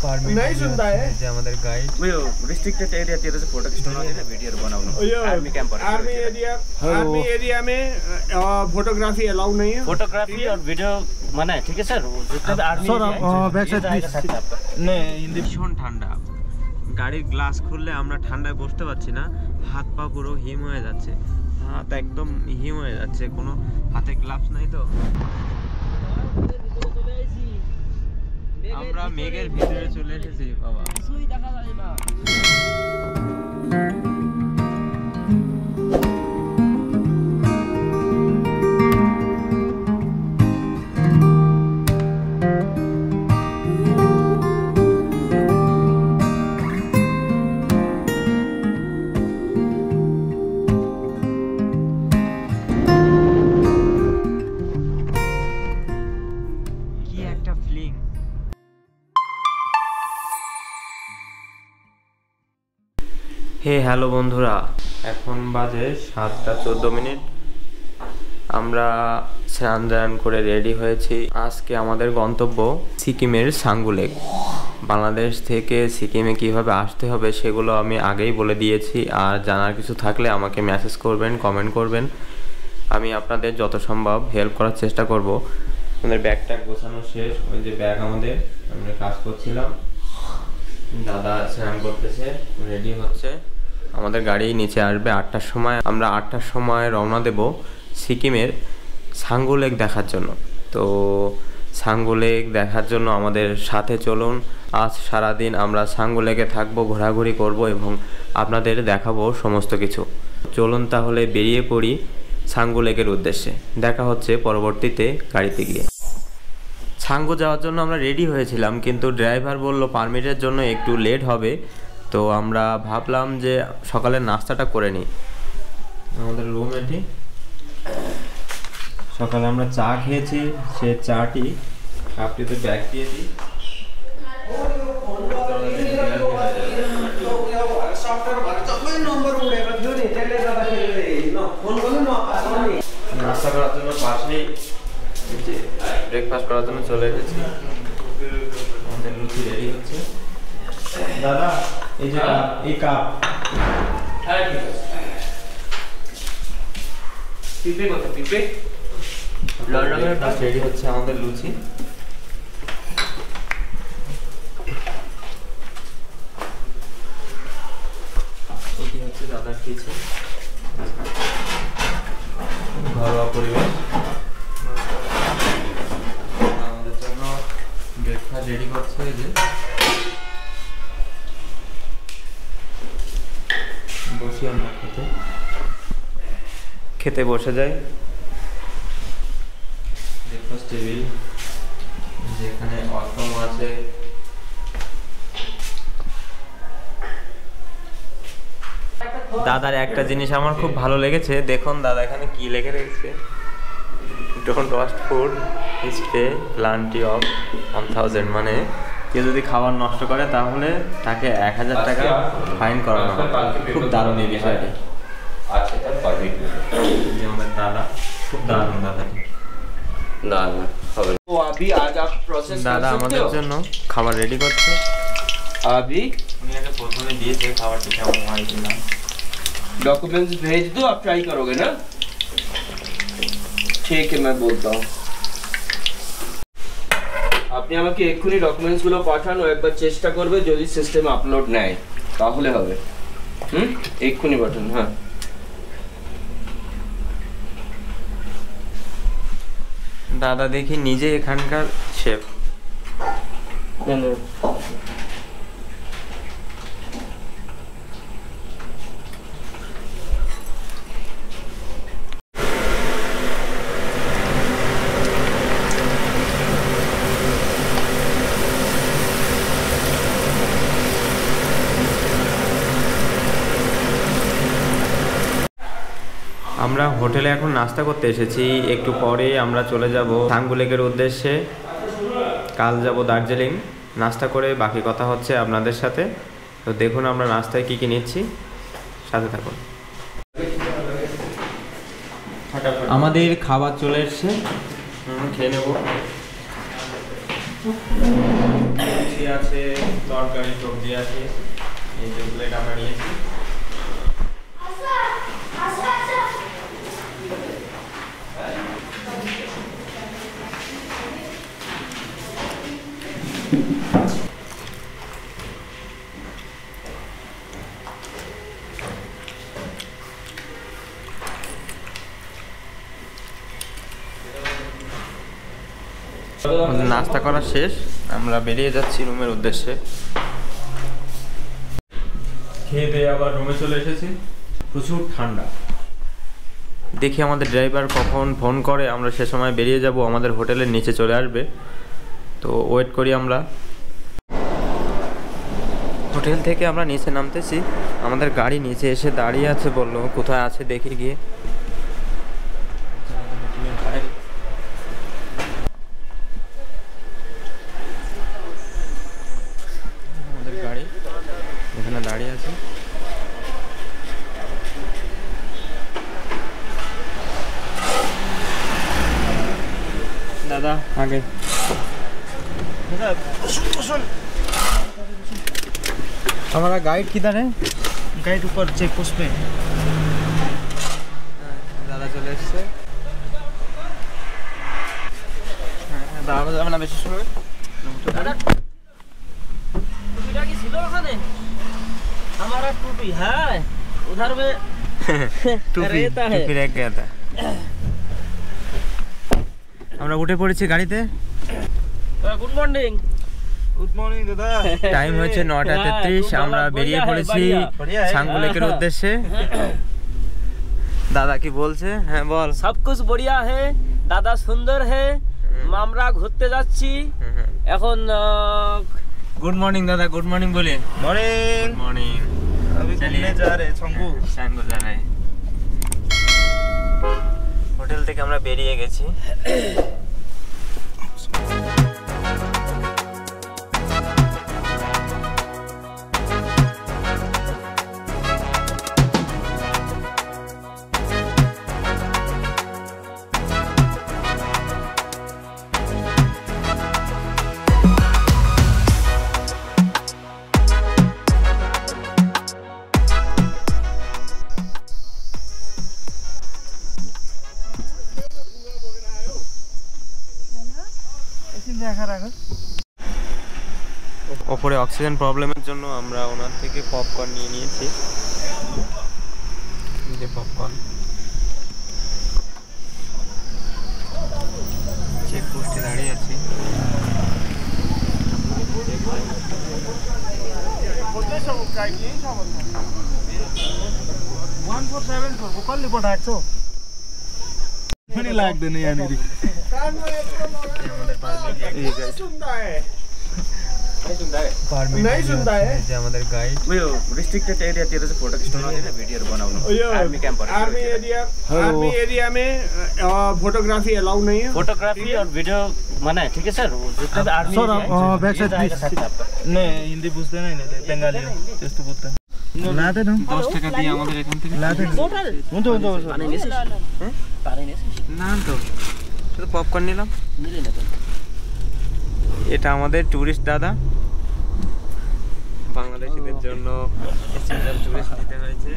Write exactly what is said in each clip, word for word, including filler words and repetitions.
Permit नहीं सुनता है जे हमारे गाइड वो रिस्ट्रिक्टेड एरिया तेरे से फोटो खिंचना है ना वीडियो बनाउनु आर्मी कैंप पर आर्मी एरिया आर्मी एरिया में फोटोग्राफी अलाउ नहीं है फोटोग्राफी और वीडियो मना है ठीक है सर जितने भी आर्मी सर बैक साइड नहीं हिंदी भीषण ঠান্ডা গাড়ির গ্লাস খুললে আমরা ঠান্ডায় বসতে পারছি না হাত পা পুরো হিম হয়ে যাচ্ছে হাত একদম হিম হয়ে যাচ্ছে কোনো হাতে গ্লাভস নাই তো আমরা মেঘের ভিতরে চলে এসেছি বাবা কিছুই দেখা যায় না হে হ্যালো বন্ধুরা এখন বাজে সাতটা চোদ্দ মিনিট আমরা স্নান দান করে রেডি হয়েছি আজকে আমাদের গন্তব্য সিকিমের সাঙ্গু লেক বাংলাদেশ থেকে সিকিমে কিভাবে আসতে হবে সেগুলো আমি আগেই বলে দিয়েছি আর জানার কিছু থাকলে আমাকে মেসেজ করবেন কমেন্ট করবেন আমি আপনাদের যত সম্ভব হেল্প করার চেষ্টা করব আমাদের ব্যাগটা গোছানো শেষ ওই যে ব্যাগ আমাদের আমরা কাজ করছিলাম দাদা স্নান করতেছে রেডি হচ্ছে আমাদের গাড়ি নিচে আসবে আটটার সময় আমরা আটটার সময় রওনা দেব সিকিমের সাঙ্গু লেক দেখার জন্য তো সাঙ্গু লেক দেখার জন্য আমাদের সাথে চলুন আজ সারা দিন আমরা সাঙ্গু লেকে থাকবো ঘোরাঘুরি করব এবং আপনাদের দেখাবো সমস্ত কিছু চলুন তাহলে বেরিয়ে পড়ি সাঙ্গু লেকের উদ্দেশ্যে দেখা হচ্ছে পরবর্তীতে গাড়িতে গিয়ে সাঙ্গু যাওয়ার জন্য আমরা রেডি হয়েছিলাম কিন্তু ড্রাইভার বলল পারমিটের জন্য একটু লেট হবে তো আমরা ভাবলাম যে সকালের নাস্তাটা করে নিই আমাদের রুম এটি সকালে আমরা চা খেয়েছি সে চাটি কাপটিতে ব্যাগ দিয়ে দিই নাস্তা করার জন্য পাশেই ব্রেকফাস্ট করার জন্য চলে এসেছি আমাদের লুচি রেডি হচ্ছে দাদা এই যে এই কাপ হ্যাঁ ঠিক আছে পিপে কত পিপে লাল রঙের কাপ রেডি হচ্ছে আমাদের লুচি এটি হচ্ছে দাদার কিচেন ঘরোয়া পরিবেশ আমাদের জন্য ব্রেকফাস্ট রেডি করছে এই যে বসি আমরা খেতে খেতে বসে যাই ব্রেকফাস্ট টেবিল যেখানে অসম আছে দাদার একটা জিনিস আমার খুব ভালো লেগেছে দেখুন দাদা এখানে কি লিখে রেখেছে don't waste food is pay penalty of one thousand মানে কেউ যদি খাবার নষ্ট করে তাহলে তাকে এক হাজার টাকা ফাইন করানো হবে খুব দারুণ এই বিষয়টি আমাদের দাদা খুব দারুণ দাদাটি দাদা আমাদের জন্য খাবার রেডি করছে अभी উনি আগে প্রথমে দিয়েছে খাবারটি কেমন হয় কিনা डॉक्यूमेंट्स भेज दो आप ट्राई करोगे ना ठीक है मैं बोलता हूँ আপনি আমাকে এক্ষুনি ডকুমেন্টস গুলো পাঠান ও একবার চেষ্টা করবে যদি সিস্টেমে আপলোড নেয় তাহলে হবে হুম এক্ষুনি পাঠান হ্যাঁ দাদা দেখি নিজে এখানকার শেফ আমরা হোটেলে এখন নাস্তা করতে এসেছি একটু পরে আমরা চলে যাব সাঙ্গু লেকের উদ্দেশ্যে কাল যাব দার্জিলিং নাস্তা করে বাকি কথা হচ্ছে আপনাদের সাথে তো দেখুন আমরা নাস্তায় কি কি নিচ্ছি সাথে থাকুন আমাদের খাবার চলে এসেছে খেয়ে নেব আছে তরকারি সবজি আছে, এই যে প্লেট আমরা নিয়েছি। নাস্তা করা শেষ, আমরা বেরিয়ে যাচ্ছি রুমের উদ্দেশ্যে। খেয়ে দিয়ে আবার রুমে চলে এসেছি, প্রচুর ঠান্ডা। দেখি আমাদের ড্রাইভার কখন ফোন করে, আমরা সে সময় বেরিয়ে যাব, আমাদের হোটেলের নিচে চলে আসবে। তো ওয়েট করি আমরা। হোটেল থেকে আমরা নিচে নামতেছি, আমাদের গাড়ি নিচে এসে দাঁড়িয়ে আছে, বললো কোথায় আছে দেখে গিয়ে। আমাদের গাড়ি এখানে দাঁড়িয়ে আছে। दादा आगे हमारा गाइड किधर है? गाइड ऊपर चेक पोस्ट पे। दादा चले एসেছে। দাঁড়ানো যাবে না বেশি সময়। दादा टूपीটা কি ছিল ওখানে? हमारा टूपी है उधर में टूपी टूपी रह गया था। আমরা উঠে পড়েছি গাড়িতে। Good morning. গুড মর্নিং দাদা। টাইম হচ্ছে নটা তেত্রিশ, আমরা বেরিয়ে পড়েছি ছাঙ্গু লেকের উদ্দেশ্যে। দাদা কি বলছে? হ্যাঁ বল। সব কিছু বড়িয়া হে, দাদা সুন্দর হে, আমরা ঘুরতে যাচ্ছি এখন। गुड मॉर्निंग दादा, गुड मॉर्निंग बोले। Morning morning. अभी घूमने जा रहे हैं छंगू छंगू जा रहे हैं। হোটেল থেকে আমরা বেরিয়ে গেছি। ওপরে অক্সিজেন প্রবলেমের জন্য আমরা ওনার থেকে পপকর্ন নিয়ে নিয়েছি। এই যে পপকর্ন। চেক পোস্টে দাঁড়িয়ে আছি। लाग्दैन यहाँनिर। नहीं सुनता है যে আমাদের গাইড। उयो रिस्ट्रिक्टेड एरियातिर चाहिँ फोटो खिच्न नदिने, भिडियोहरु बनाउनु। आर्मी क्याम्पहरु, आर्मी एरिया आर्मी एरिया में फोटोग्राफी अलाउ नहीं है। फोटोग्राफी और वीडियो मना है, ठीक है सर। जितने भी आर्मी सर बैक साइड नहीं हिंदी बुझ्दैन नि, बंगाली हो त्यस्तो बुझ्दैन। लादैन দশ টাকা দিয়ে আমাদের এখান থেকে लादैन। हुन्छ हुन्छ हुन्छ। না তো শুধু পপকর্ন নিলাম। এটা আমাদের টুরিস্ট দাদা, বাংলাদেশিদের জন্য স্পেশাল টুরিস্ট দিতে হয়েছে।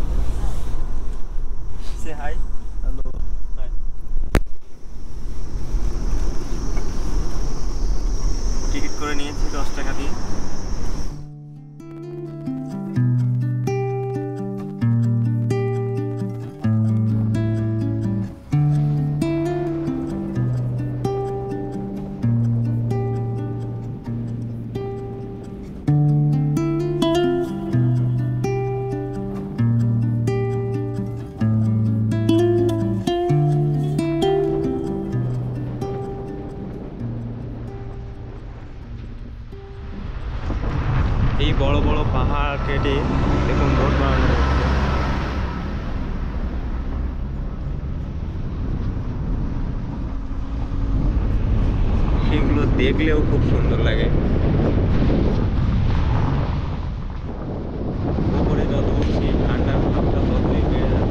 Say hi. Hello hi. Ticket করে নিয়েছি দশ টাকা দিয়ে। এই বড় বড় পাহাড় কেটে দেখুন রোড বানানো হচ্ছে। সেগুলো দেখলেও খুব সুন্দর লাগে। উপরে যত উঠছি ঠান্ডার ভাবটা ততই বেড়ে যাচ্ছে।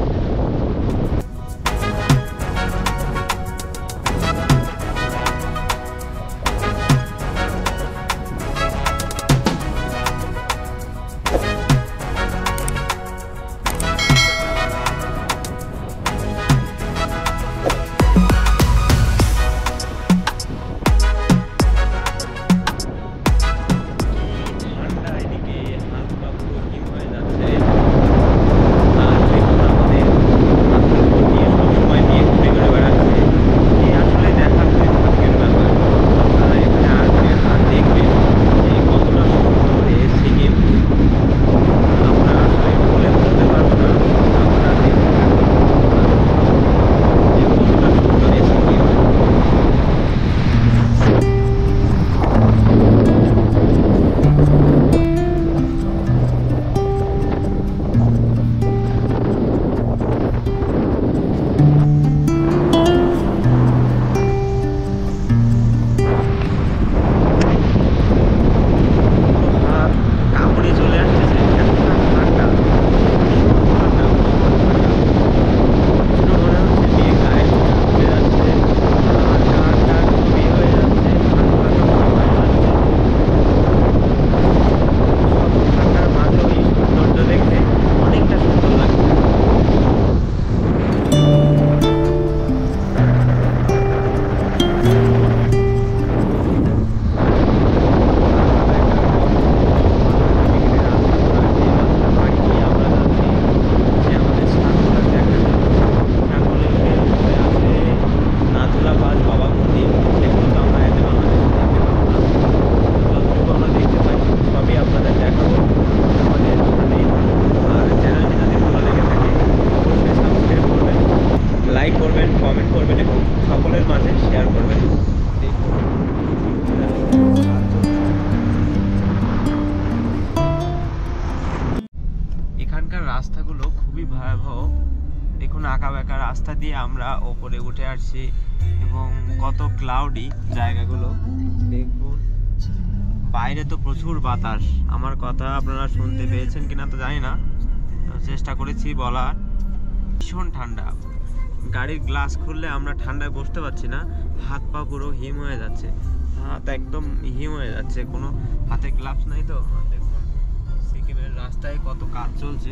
ভয়াবহ। দেখুন আঁকা বাঁকা রাস্তা দিয়ে আমরা ওপরে উঠে আসছি এবং কত ক্লাউডি জায়গাগুলো দেখুন। বাইরে তো প্রচুর বাতাস, আমার কথা আপনারা শুনতে পেয়েছেন কিনা তো জানি না, চেষ্টা করেছি বলার। ভীষণ ঠান্ডা, গাড়ির গ্লাস খুললে আমরা ঠান্ডায় বসতে পারছি না, হাত পা পুরো হিম হয়ে যাচ্ছে, হাত একদম হিম হয়ে যাচ্ছে, কোনো হাতে গ্লাভস নাই তো। দেখুন সিকিমের রাস্তায় কত কাজ চলছে।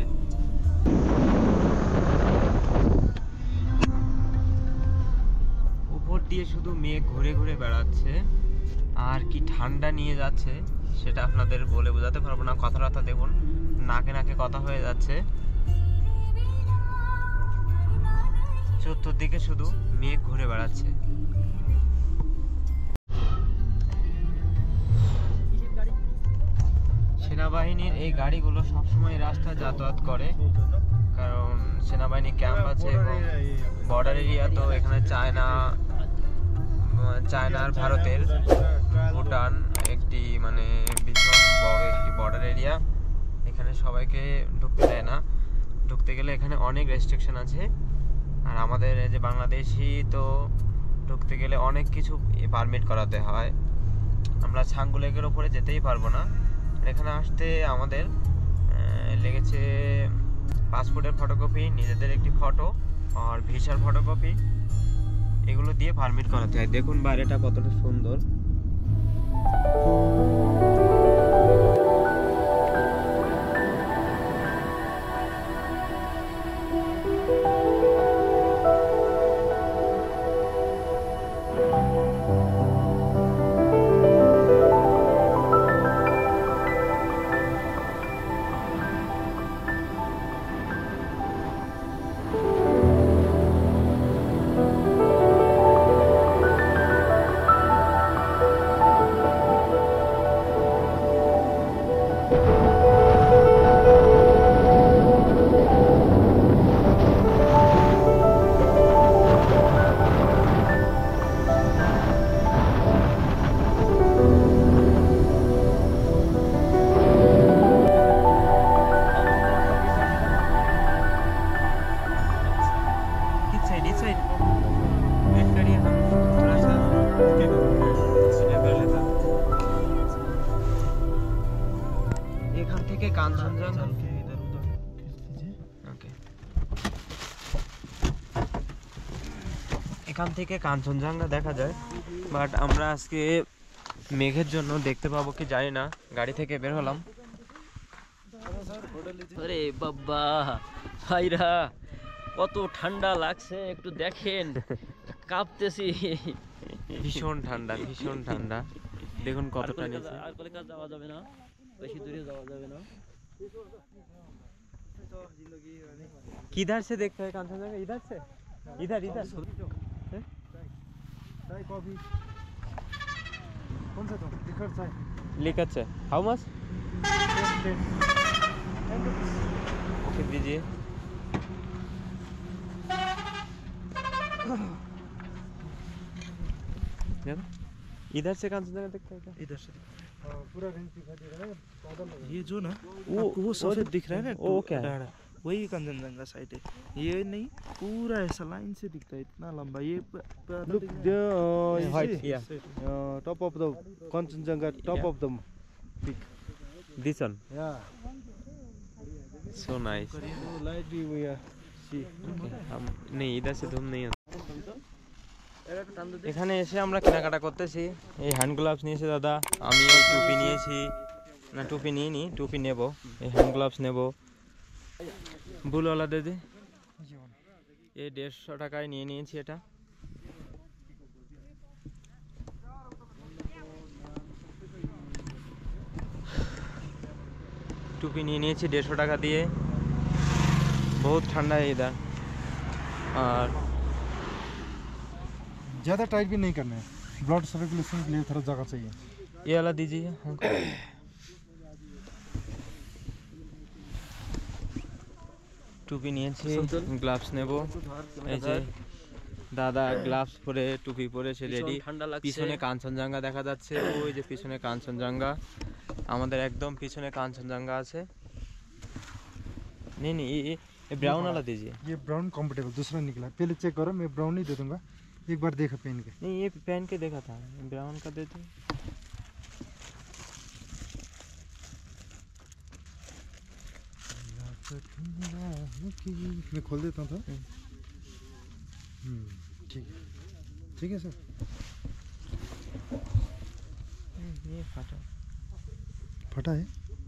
উপর দিয়ে শুধু মেঘ ঘুরে ঘুরে বেড়াচ্ছে, আর কি ঠান্ডা নিয়ে যাচ্ছে সেটা আপনাদের বলে বোঝাতে পারবো না। কথা কথা দেখুন নাকে নাকে কথা হয়ে যাচ্ছে, চতুর্দিকে শুধু মেঘ ঘুরে বেড়াচ্ছে। সেনাবাহিনীর এই গাড়িগুলো সবসময় রাস্তায় যাতায়াত করে, কারণ সেনাবাহিনী ক্যাম্প আছে এবং বর্ডার এরিয়া তো এখানে চায়না চায়না আর ভারতের ভুটান একটি মানে ভীষণ বড় একটি বর্ডার এরিয়া। এখানে সবাইকে ঢুকতে দেয় না, ঢুকতে গেলে এখানে অনেক রেস্ট্রিকশন আছে। আর আমাদের এই যে বাংলাদেশি তো ঢুকতে গেলে অনেক কিছু পারমিট করাতে হয়, আমরা ছাঙ্গু লেকের ওপরে যেতেই পারবো না। এখানে আসতে আমাদের লেগেছে পাসপোর্টের ফটোকপি, নিজেদের একটি ফটো আর ভিসার ফটোকপি, এগুলো দিয়ে পারমিট করাতে হয়। দেখুন বাইরেটা কতটা সুন্দর। এখান থেকে কাঞ্চনজঙ্ঘা এখান থেকে কাঞ্চনজঙ্ঘা দেখা যায়, বাট আমরা আজকে মেঘের জন্য দেখতে পাবো কি জানি না। গাড়ি থেকে বের হলাম, আরে বাবা ভাইরা কত ঠান্ডা লাগছে একটু দেখেন, কাঁপতেছি। ভীষণ ঠান্ডা, ভীষণ ঠান্ডা। দেখুন কতটা নিচে। আর কলে কাজ যাওয়া যাবে না, বেশি দূরে যাওয়া যাবে না। किधर से देखते हैं कांचनजंगा? इधर से? इधर इधर चाय कॉफी कौन सा तो लिकर चाय लिखत से हाउ मच ओके दीजिए। इधर से कांचनजंगा देखते हैं क्या? इधर से पूरा रेंज दिखा दे रहा है बादल। ये जो ना वो आपको वो सफेद दिख रहा है ना, वो क्या है? डाढ़ा, वही कंचनजंगा साइड है। ये नहीं पूरा ऐसा लाइन से दिखता है, इतना लंबा। ये Look there, uh, you White, see? yeah. Uh, top of the Kanchenjunga, top Yeah. of the peak. This one Yeah. so nice. So lightly we are see. हम नहीं इधर से धूम नहीं है। এখানে এসে আমরা কেনাকাটা করতেছি। এই হ্যান্ড গ্লাভস নিয়েছে দাদা, আমি এই টুপি নিয়েছি, না টুপি নিয়ে নি, টুপি নেব, এই হ্যান্ড গ্লাভস নেব। বুলওয়ালা দিদি এই দেড়শো টাকায় নিয়ে নিয়েছি এটা। টুপি নিয়ে নিয়েছি দেড়শো টাকা দিয়ে। বহুত ঠান্ডা है इधर। और ज़्यादा टाइट भी नहीं करना है, ब्लड सर्कुलेशन के लिए थोड़ा जगह चाहिए। ये वाला दीजिए हमको। টুপি নিয়েছি, গ্লাভস নেব। এই যে দাদা গ্লাভস পরে টুপি পরে সে রেডি। ঠান্ডা লাগছে। পিছনে কাঞ্চনজঙ্ঘা দেখা যাচ্ছে, ওই যে পিছনে কাঞ্চনজঙ্ঘা, আমাদের একদম পিছনে কাঞ্চনজঙ্ঘা আছে। नहीं नहीं ये ये ब्राउन वाला दीजिए। ये ब्राउन कंफर्टेबल दूसरा निकला, पहले चेक करो, मैं ब्राउन ही दे दूंगा, एक बार देखा पहन के। नहीं ये पहन के देखा था, ब्राउन का दे दो। मैं खोल देता हूँ। हम्म ठीक है, ठीक है सर। ये फटा फटा है,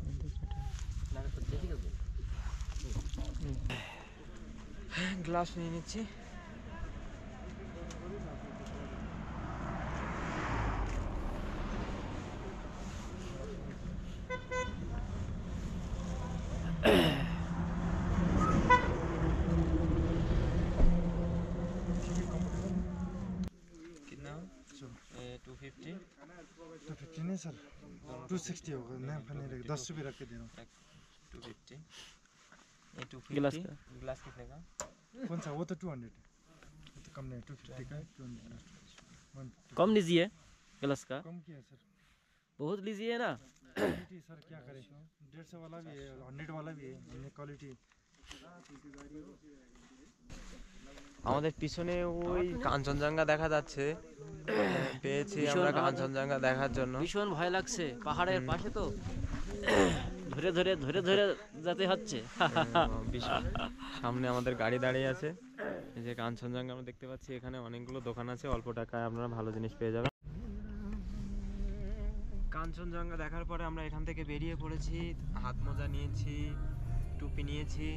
গ্লাস নিয়ে নিচ্ছি। कितना टू फिफ्टी टू फिफ्टी नहीं सर, टू सिक्सटी होगा। नहीं फनी रहेगा, दस रुपये रख के दे रहा हूँ। टू फिफ्टी ये टू गिलास फिफ्टी का गिलास कितने का? कौन सा? वो तो टू हंड्रेड, तो कम नहीं, टू फिफ्टी का है, टू हंड्रेड। कम लीजिए गिलास का, कम किया सर, बहुत लीजिए ना। क्वालिटी सर क्या करें, डेढ़ सौ वाला भी है, हंड्रेड वाला भी है, हमने क्वालिटी। আমাদের পিছনে ওই কাঞ্চনজঙ্ঘা দেখা যাচ্ছে, পেয়েছি আমরা কাঞ্চনজঙ্ঘা দেখার জন্য। ভীষণ ভয় লাগছে, পাহাড়ের পাশে তো ধরে ধরে ধরে ধরে যেতে হচ্ছে। সামনে আমাদের গাড়ি দাঁড়িয়ে আছে, এই যে কাঞ্চনজঙ্ঘা আমরা দেখতে পাচ্ছি। এখানে অনেকগুলো দোকান আছে, অল্প টাকায় আপনারা ভালো জিনিস পেয়ে যাবেন। কাঞ্চনজঙ্ঘা দেখার পরে আমরা এখান থেকে বেরিয়ে পড়েছি, হাত মোজা নিয়েছি, টুপি নিয়েছি।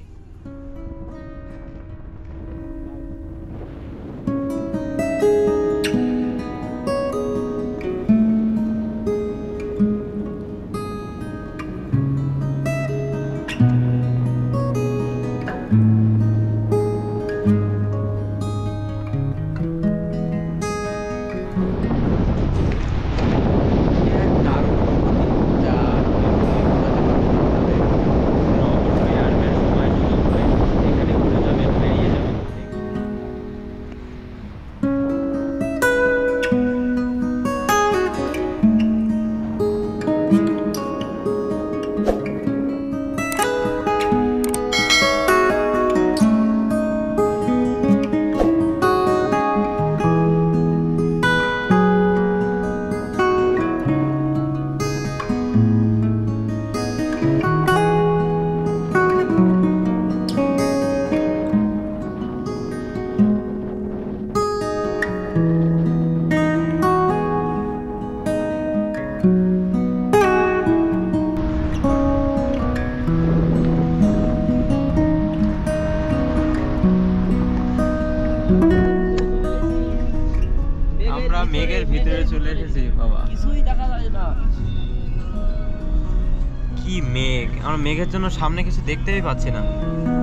আমরা মেঘের ভিতরে চলে এসেছি বাবা, কিছুই দেখা যায় না। কি মেঘ, আমরা মেঘের জন্য সামনে কিছু দেখতেই পাচ্ছি না।